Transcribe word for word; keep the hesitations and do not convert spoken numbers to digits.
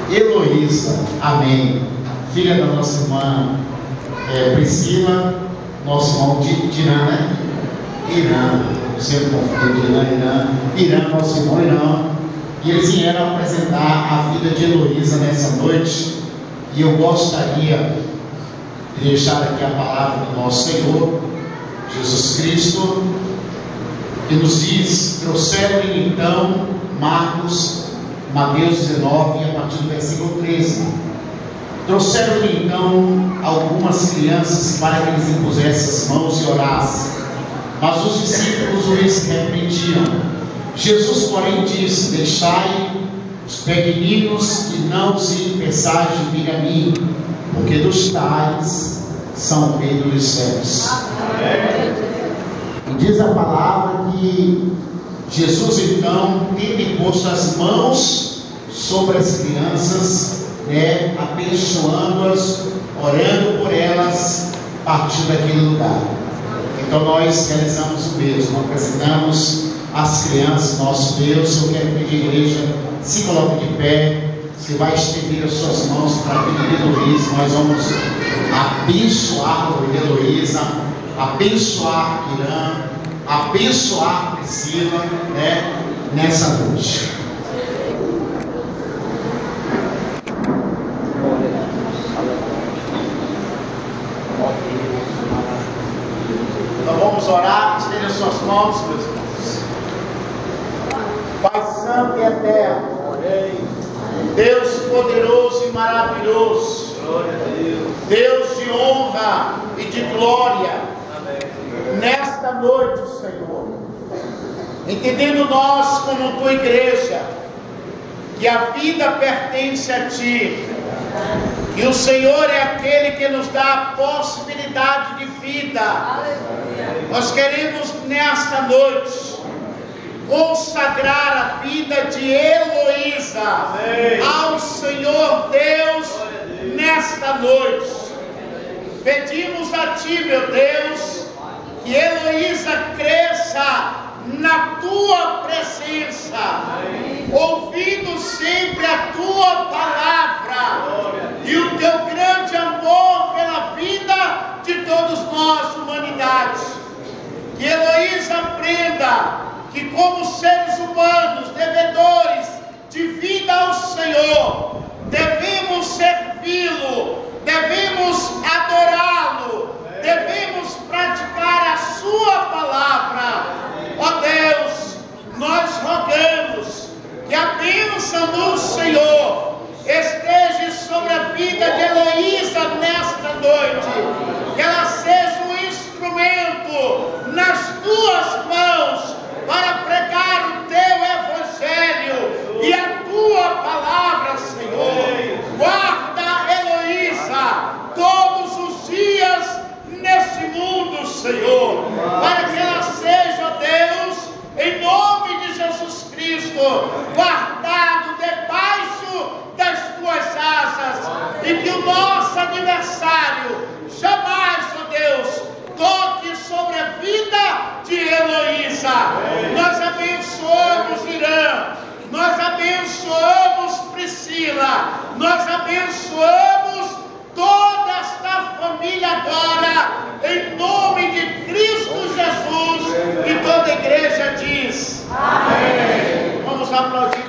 Heloísa, amém. Filha da nossa irmã é, Priscila, nosso irmão Dirã, né? Irã, sempre confundo Irã, Irã, Irã, nosso irmão Irã. E eles vieram apresentar a vida de Heloísa nessa noite. E eu gostaria de deixar aqui a palavra do nosso Senhor Jesus Cristo, que nos diz: trouxeram-lhe então Marcos, Mateus dezenove, a partir do versículo treze. Trouxeram-lhe então algumas crianças para que eles impusessem as mãos e orassem, mas os discípulos os repreendiam. Jesus, porém, disse: deixai os pequeninos, e não se impeçais de vir a mim, porque dos tais são o reino dos céus. E diz a palavra que Jesus então teve posto as mãos sobre as crianças, né, abençoando-as, orando por elas, partindo daquele lugar. Então nós realizamos o mesmo, apresentamos as crianças, nosso Deus. Eu quero pedir a igreja, se coloque de pé. Você vai estender as suas mãos para a vida de Heloísa. Nós vamos abençoar a Heloísa, abençoar Irã, abençoar Priscila, né, nessa noite. Então vamos orar, estenda suas mãos, meus irmãos. Pai Santo e Eterno, Deus poderoso e maravilhoso, Deus de honra e de glória, nesta noite, Senhor, entendendo nós como tua igreja, que a vida pertence a Ti, que o Senhor é aquele que nos dá a possibilidade de vida. Aleluia. Nós queremos nesta noite consagrar a vida de Heloísa ao Senhor Deus nesta noite. Pedimos a Ti, meu Deus, que Heloísa cresça na Tua presença, ouvindo sempre a Tua palavra e o Teu grande amor pela vida de todos nós, humanidade. Que Heloísa aprenda que, como seres humanos, devedores de vida ao Senhor, devemos servi-lo, devemos adorá-lo, devemos praticar a Sua palavra. Ó Deus, nós rogamos que a bênção do Senhor esteja sobre a vida de Heloísa nesta noite, que ela seja um instrumento nas Tuas mãos para pregar o Teu Evangelho e a Tua palavra, Senhor. Guarda Heloísa todos os dias nesse mundo, Senhor, para que ela seja, Deus, em nome de Jesus Cristo, guardado debaixo das Tuas asas, e que o nosso adversário jamais, ó Deus, toque sobre a vida de Heloísa. Nós abençoamos Irã, nós abençoamos Priscila, nós abençoamos toda esta família agora, em nome de Cristo Jesus, e toda a igreja diz amém. Vamos aplaudir.